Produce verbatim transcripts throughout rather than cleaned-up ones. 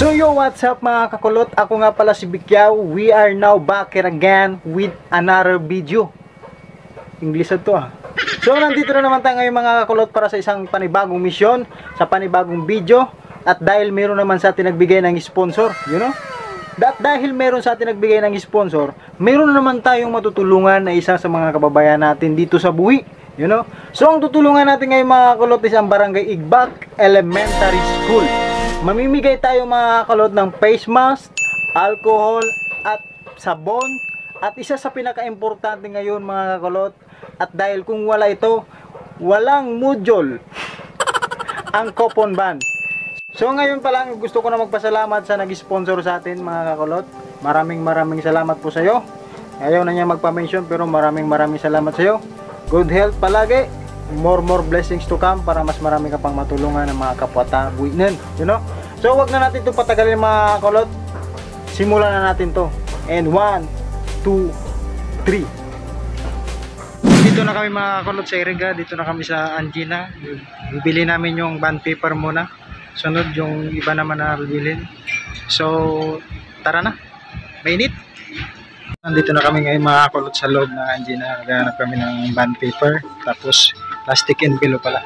So yo, what's up mga kakulot? Ako nga pala si Bikyaw. We are now back here again with another video. English to ah. So nandito na naman tayo ngayon mga kakulot para sa isang panibagong misyon, sa panibagong video. At dahil meron naman sa atin nagbigay ng sponsor, you know? At dahil meron sa atin nagbigay ng sponsor, meron naman tayong matutulungan na isa sa mga kababayan natin dito sa Buhi, you know? So ang tutulungan natin ngayon mga kakulot is ang Barangay Igbak Elementary School. Mamimigay tayo mga kalod ng face mask, alcohol at sabon. At isa sa pinaka-importante ngayon mga kalod, at dahil kung wala ito, walang module ang coupon ban. So ngayon pa lang gusto ko na magpasalamat sa nag-sponsor sa atin mga kakulot. Maraming maraming salamat po sa iyo. Ayaw na niya magpa-mention pero maraming maraming salamat sa iyo. Good health palagi. More more blessings to come para mas marami ka pang matulungan ng mga kapwa buwinan, you know? So wag na natin ito patagalin mga kulot. Simulan na natin to. And one, two, three. Dito na kami mga kulot sa Iriga. Dito na kami sa Angina. Bibili namin yung bond paper muna. Sunod yung iba naman na bibilin. So tara na. Mainit. Nandito na kami ngayon mga kulot sa loob ng Angina. Naghahanap kami ng bond paper. Tapos plastic envelope pala.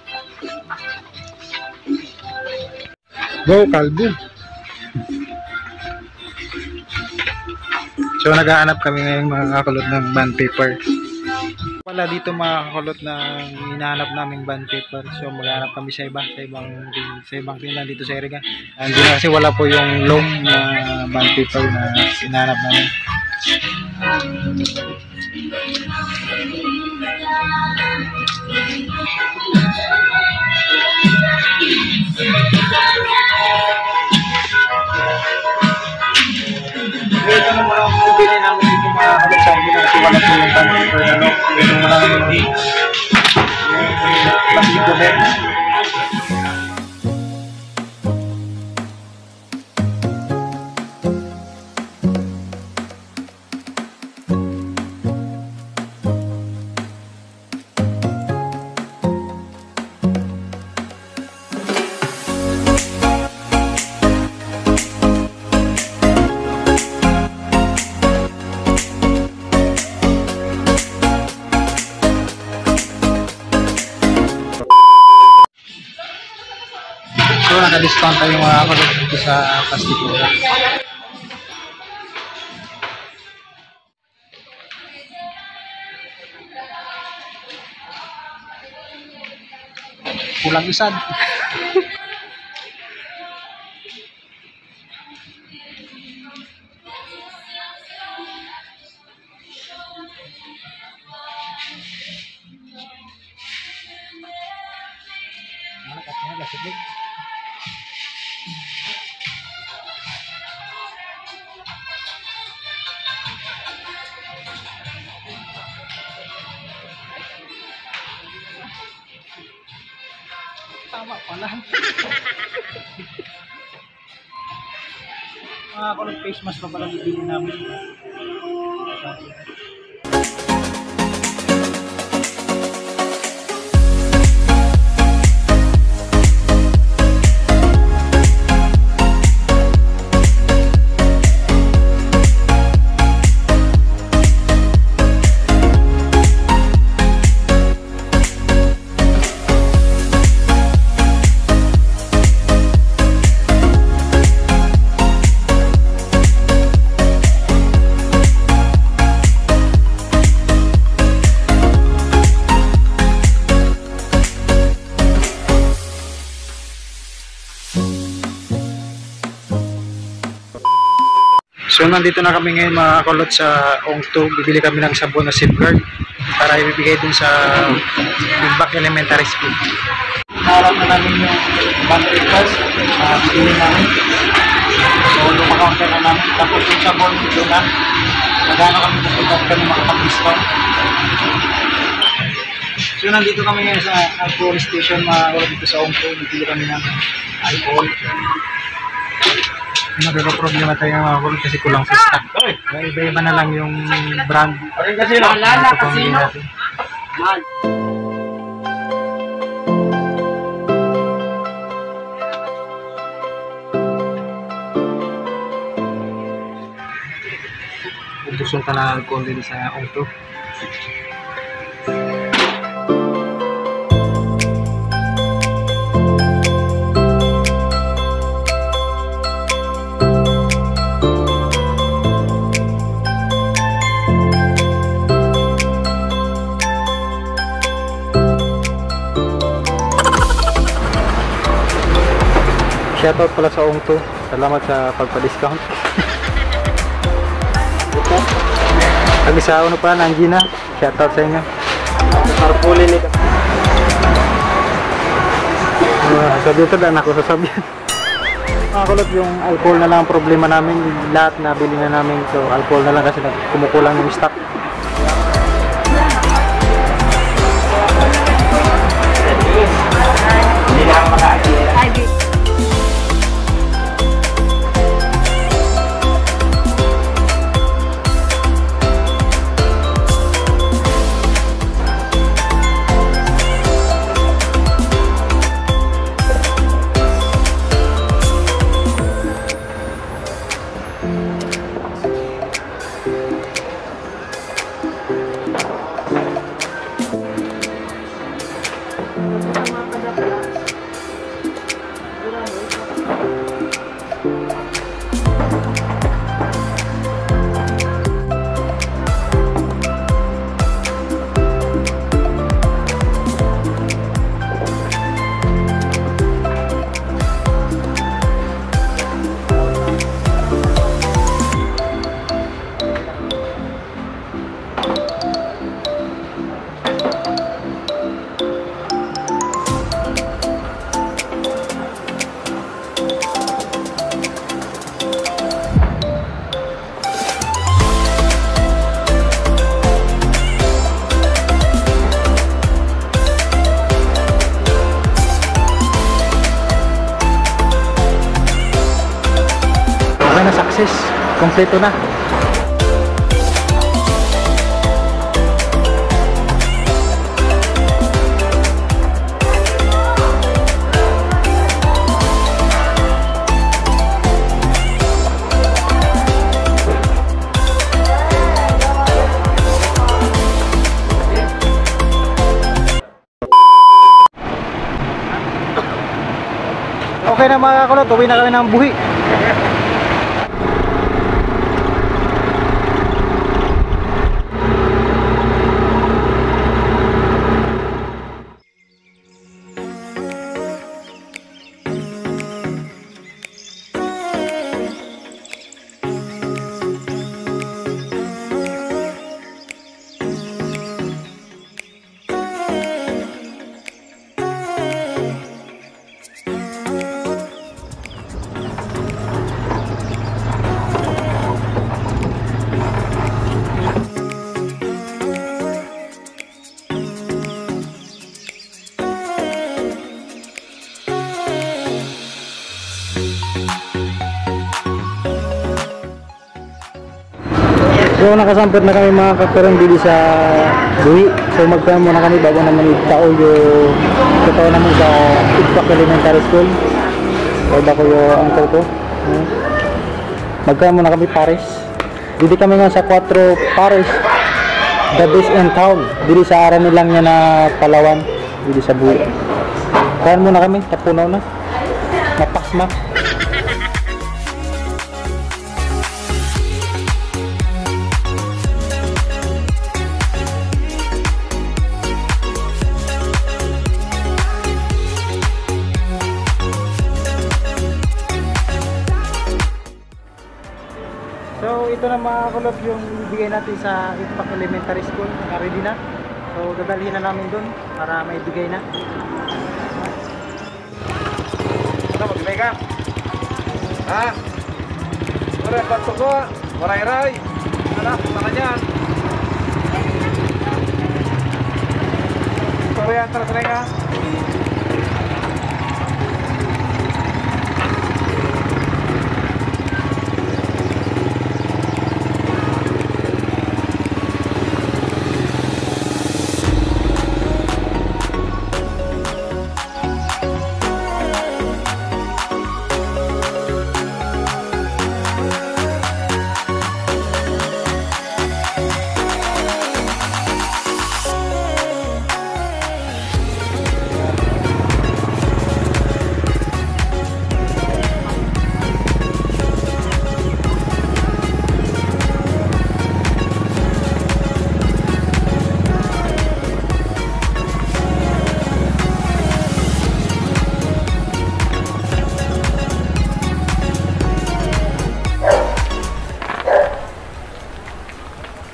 Go kalbo. So naghahanap kami ngayon mga kakulot ng bond paper. Wala dito mga kakulot na hinahanap naming bond paper. So maghahanap kami sa iba, sa ibang sa ibang tindahan dito sa Iriga. Hindi na kasi wala po yung loan na bond paper na hinahanap namin. Ito na mo lang bibili namin dito mga kalotsabi na kasi wala po yung bond paper na no. Ito mo lang hindi yung plastic doon. So naka-discount tayo mga kulot dito sa plastikura. Kulang isad. Mana katanya gak sedih. Tama pala. Mga kulot face mask pa pala bibili namin. So nandito na kami ngayon mga kulot sa Ongto. Bibili kami ng sabon na safeguard para ibibigay dun sa Igbak Elementary School. Naharap na namin yung bond papers. Uh, bibili namin. So lumakaunta na namin. Tapos yung sabon dito na. Nagano kami dito kami makapag-discount. So nandito kami ngayon sa alcohol station mga kulot dito sa Ongto. Bibili kami ng alcohol. Magkakaroon problema tayo mga kulot kasi kulang sa stock. Iba-iba na lang yung brand. Kasi nalala kasi natin. produksyon ka na alcohol din sa auto. Shoutout pala sa Ongto. Salamat sa pagpa-discount. Kami sa ano pa, Nanjina. Shoutout sa inyo. Carpooling ni Uh, sabi ito lang ako sasabihin. Mga kulot, yung alcohol na lang ang problema namin. Lahat na bili na namin. So alcohol na lang kasi kumukulang yung stock. Hindi na ako makain. Na success, kompleto na. Okay na mga kulot, uwi na kami ng buhi. So nakasampot na kami mga kaperang dili sa buhi. So magkano muna kami bago naman itaol yung totoo naman sa Itpak Elementary School. O bako yung uncle ko. Magkano muna kami Paris. Dili kami nga sa Cuatro Paris, the best in town. Dili sa aran nilang niya na Palawan. Dili sa buhi. Kaya muna kami, tapunaw na. Mapasma. So ito na mga kulot yung ibigay natin sa Itpak Elementary School. Ready na. So dadalhin na namin dun para may bigay na. Ano, magbigay ka? Ha? Waray, patok ko. Waray-ray. Anak, sana dyan. Sorry, antara sana nga.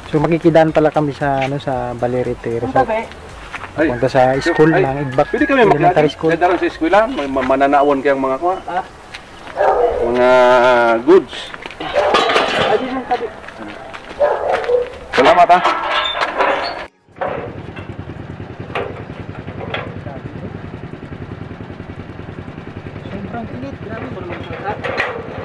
So makikidaan pala kami sa ano sa Balerite Resort. Ay, Punta sa school ay, ng Igbak pwede kami Elementary maglagi. School. Kaya daron sa eskwela, may ma- mananaon kayang mga kuha. Mga goods. Salamat ha. Sobrang init, grabe.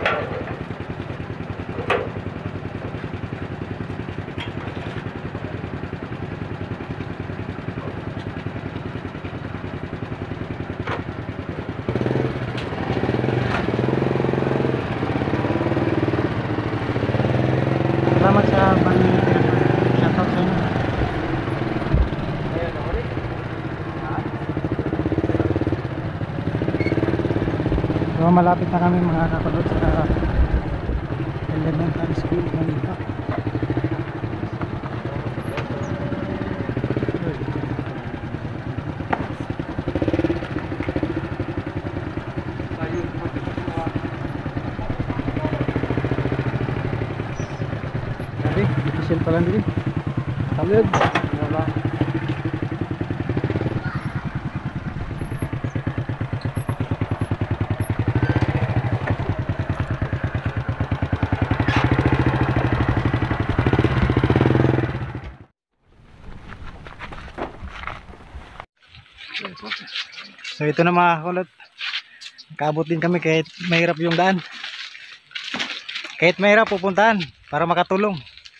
Salamat sa Balerite Resort. Shoutout sa inyo. So malapit na kami mga kakulot sa elementary school ng Igbak. Grabe, difficile pa lang din. Talid. Wala. So ito na mga kulot. Nakaabot din kami kahit mahirap yung daan. Kahit mahirap pupuntahan para makatulong.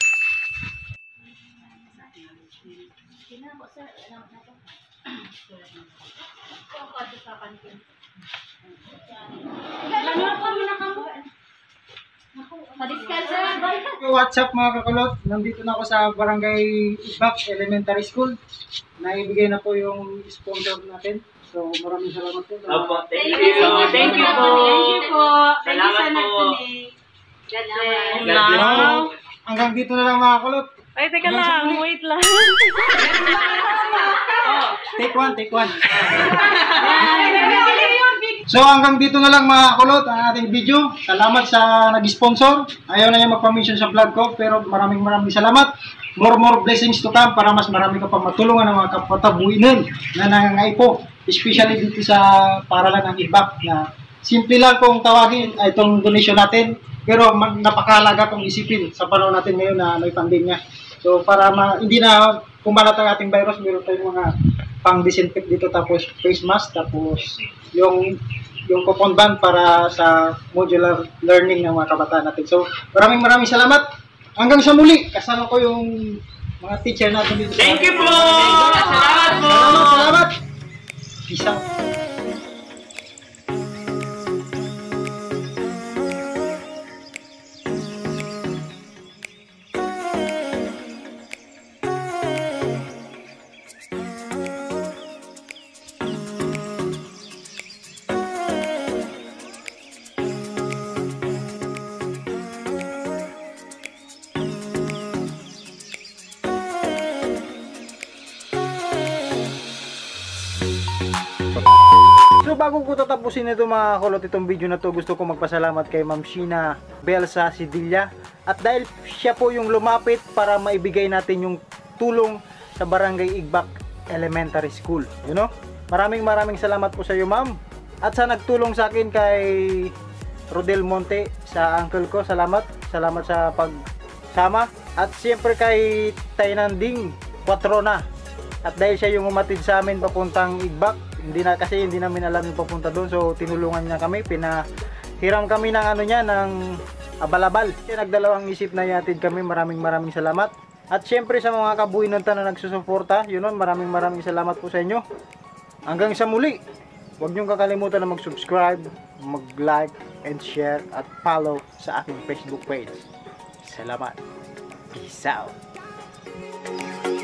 What's up mga kakulot? Nandito na ako sa Barangay Igbak Elementary School. Naibigay na po yung sponsor natin. So maraming salamat po. Opo, thank Thank you. you. Thank you po. Thank you po. Thank you sa Salamat po. nag-donate. God bless. God bless. So, hanggang dito na lang mga kakulot. Ay, teka lang. Wait lang. Take one, take one. So hanggang dito na lang mga kulot ang ating video. Salamat sa nag-sponsor. Ayaw na niya magpa-mention sa vlog ko pero maraming maraming salamat. More more blessings to come para mas marami ka pang matulungan ng mga kapatabuinin na nangangaipo. Especially dito sa paralan ng Igbak na simple lang kung tawagin ay itong donation natin. Pero mag- napakahalaga kung isipin sa panahon natin ngayon na may pandemya. So para ma- hindi na kumalat ang ating virus, meron tayong mga pang-disinfect dito tapos face mask tapos yung yung coupon band para sa modular learning ng mga kabataan natin. So, maraming maraming salamat. Hanggang sa muli, kasama ko yung mga teacher natin dito. Thank you po! Salamat po! Salamat, salamat. Peace out. So bago ko tatapusin ito mga kulot itong video na to, gusto ko magpasalamat kay Ma'am Sheena Belsa Sidilla. At dahil siya po yung lumapit para maibigay natin yung tulong sa Barangay Igbak Elementary School. You know? Maraming maraming salamat po sa iyo ma'am. At sa nagtulong sa akin kay Rodel Monte, sa uncle ko, salamat. Salamat sa pagsama. At siyempre kay Tainanding Quatrona. At dahil siya yung umatid sa amin papuntang Igbak, hindi na kasi hindi namin alam yung papunta doon, so tinulungan niya kami, pinahiram kami ng ano niya, ng abalabal. Kaya nagdalawang isip na yatid kami. Maraming maraming salamat. At syempre sa mga kabuinanta na nagsusuporta, yun nun, maraming maraming salamat po sa inyo. Hanggang sa muli, huwag niyong kakalimutan na mag-subscribe, mag-like, and share, at follow sa aking Facebook page. Salamat. Peace out.